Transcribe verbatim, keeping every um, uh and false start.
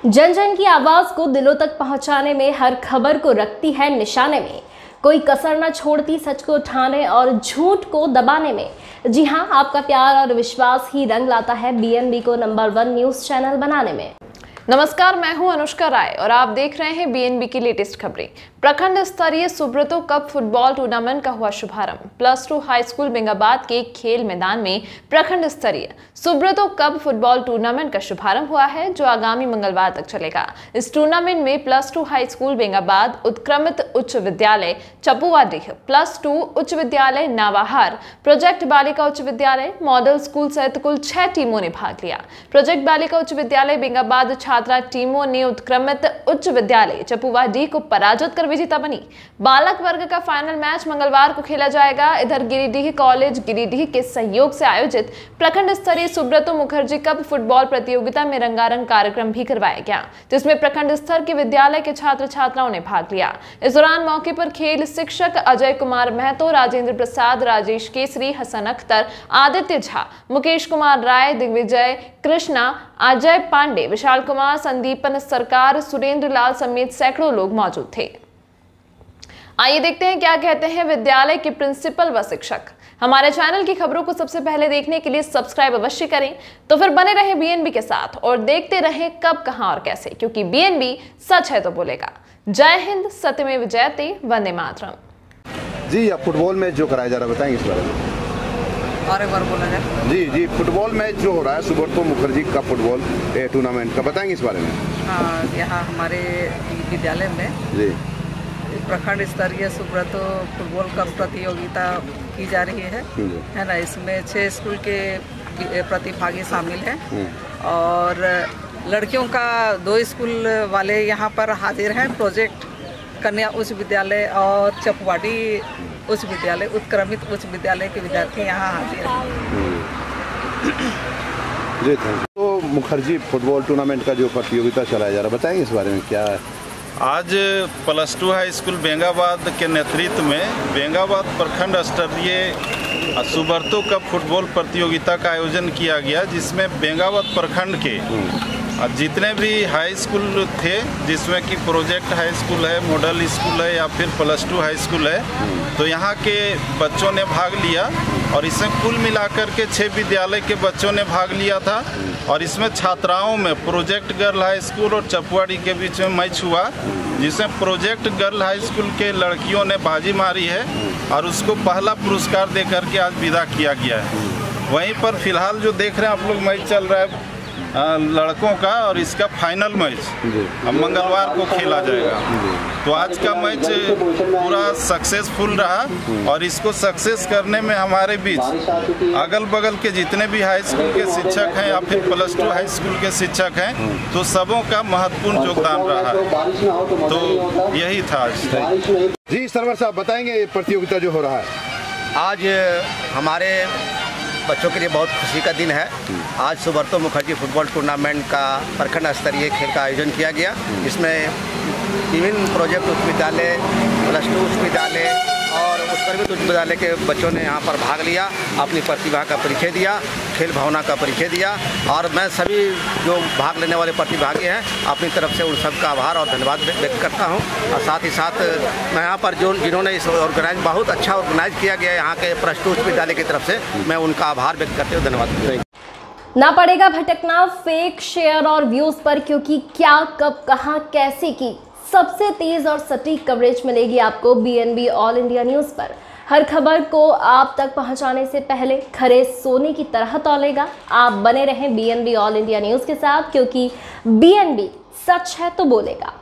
जन जन की आवाज को दिलों तक पहुंचाने में, हर खबर को रखती है निशाने में, कोई कसर न छोड़ती सच को उठाने और झूठ को दबाने में। जी हां, आपका प्यार और विश्वास ही रंग लाता है बीएनबी को नंबर वन न्यूज चैनल बनाने में। नमस्कार, मैं हूं अनुष्का राय और आप देख रहे हैं बीएनबी की लेटेस्ट खबरें। प्रखंड स्तरीय सुब्रतो कप फुटबॉल टूर्नामेंट का हुआ शुभारंभ। Plus two high school Bengabad के खेल मैदान में प्रखंड स्तरीय सुब्रतो कप फुटबॉल टूर्नामेंट का शुभारंभ हुआ है, जो आगामी मंगलवार तक चलेगा। इस टूर्नामेंट में plus two high school Bengabad, उत्क्रमित उच्च विद्यालय चपुआडीह, प्लस टू उच्च विद्यालय नावाहार, प्रोजेक्ट बालिका उच्च विद्यालय, मॉडल स्कूल सहित कुल छह टीमों ने भाग लिया। प्रोजेक्ट बालिका उच्च विद्यालय बेंगाबाद छात्रा टीमों ने उत्क्रमित उच्च विद्यालय चपुआडीह को पराजित कर विजेता बनी। बालक वर्ग का फाइनल मैच मंगलवार को खेला जाएगा। इधर गिरिडीह कॉलेज गिरिडीह के सहयोग से आयोजित प्रखंड स्तरीय सुब्रतो मुखर्जी कप फुटबॉल प्रतियोगिता में रंगारंग कार्यक्रम भी करवाया गया, जिसमें प्रखंड स्तर के विद्यालय के छात्र छात्राओं ने भाग लिया। इस दौरान मौके पर खेल शिक्षक अजय कुमार महतो, राजेंद्र प्रसाद, राजेश केसरी, हसन अख्तर, आदित्य झा, मुकेश कुमार राय, दिग्विजय कृष्णा, अजय पांडे, विशाल कुमार, संदीपन सरकार, सुरेंद्र लाल समेत सैकड़ों लोग मौजूद थे। आइए देखते हैं क्या कहते हैं विद्यालय के प्रिंसिपल व शिक्षक। हमारे चैनल की खबरों को सबसे पहले देखने के लिए सब्सक्राइब अवश्य करें, तो फिर बने रहें बीएनबी के साथ और देखते रहें कब, कहां और कैसे, क्योंकि बीएनबी सच है तो बोलेगा। जय हिंद, सत्यमेव जयते, वंदे मातरम। जी, अब फुटबॉल मैच जो कराया जा रहा है, बताएंगे इस बारे में। और एक बार बोला जाए। जी जी फुटबॉल मैच जो हो रहा है सुब्रतो मुखर्जी का फुटबॉल टूर्नामेंट का, बताएंगे इस बारे में। हाँ, यहाँ हमारे विद्यालय में जी प्रखंड स्तरीय सुब्रतो फुटबॉल कप प्रतियोगिता की जा रही है है ना। इसमें छह स्कूल के प्रतिभागी शामिल हैं और लड़कियों का दो स्कूल वाले यहाँ पर हाजिर हैं। प्रोजेक्ट कन्या उच्च विद्यालय और चपुआडी उच्च विद्यालय, उत्क्रमित उच्च विद्यालय के विद्यार्थी यहाँ हाजिर हैं। जी थैंक यू। तो मुखर्जी फुटबॉल टूर्नामेंट का जो प्रतियोगिता चलाया जा रहा है, बताएंगे इस बारे में क्या है। आज plus two high school Bengabad के नेतृत्व में बेंगाबाद प्रखंड स्तरीय सुब्रतो कप फुटबॉल प्रतियोगिता का आयोजन किया गया, जिसमें बेंगाबाद प्रखंड के जितने भी हाई स्कूल थे, जिसमें कि प्रोजेक्ट हाई स्कूल है, मॉडल स्कूल है या फिर प्लस टू हाई स्कूल है, तो यहाँ के बच्चों ने भाग लिया और इसमें कुल मिलाकर के छः विद्यालय के बच्चों ने भाग लिया था। और इसमें छात्राओं में प्रोजेक्ट गर्ल हाई स्कूल और चपुआडी के बीच में मैच हुआ, जिसमें प्रोजेक्ट गर्ल हाई स्कूल के लड़कियों ने बाजी मारी है और उसको पहला पुरस्कार दे करके आज विदा किया गया है। वहीं पर फिलहाल जो देख रहे हैं आप लोग, मैच चल रहा है लड़कों का और इसका फाइनल मैच अब मंगलवार को खेला जाएगा। तो आज का मैच पूरा सक्सेसफुल रहा और इसको सक्सेस करने में हमारे बीच अगल बगल के जितने भी हाई स्कूल के शिक्षक हैं या फिर प्लस टू हाई स्कूल के शिक्षक हैं, तो सबों का महत्वपूर्ण योगदान रहा। तो यही था आज। जी सरवर साहब, बताएंगे प्रतियोगिता जो हो रहा है। आज हमारे बच्चों के लिए बहुत खुशी का दिन है। आज सुब्रतो मुखर्जी फुटबॉल टूर्नामेंट का प्रखंड स्तरीय खेल का आयोजन किया गया। इसमें विभिन्न प्रोजेक्ट उच्च विद्यालय, प्लस टू उच्च विद्यालय और उत्क्रमित उच्च विद्यालय के बच्चों ने यहाँ पर भाग लिया, अपनी प्रतिभा का परिचय दिया, खेल भावना का परिचय दिया। और मैं सभी जो भाग लेने वाले प्रतिभागी हैं, अपनी तरफ से उन सबका आभार और धन्यवाद व्यक्त करता हूँ। और साथ ही साथ मैं यहाँ पर जो जिन्होंने इस ऑर्गेनाइज बहुत अच्छा ऑर्गेनाइज किया गया यहाँ के प्लस टू उच्च विद्यालय की तरफ से, मैं उनका आभार व्यक्त करते हुए धन्यवाद। ना पड़ेगा भटकना फेक शेयर और व्यूज पर, क्योंकि क्या, कब, कहां, कैसे की सबसे तेज और सटीक कवरेज मिलेगी आपको बीएनबी ऑल इंडिया न्यूज पर। हर खबर को आप तक पहुंचाने से पहले खरे सोने की तरह तौलेगा। आप बने रहें बीएनबी ऑल इंडिया न्यूज के साथ, क्योंकि बीएनबी सच है तो बोलेगा।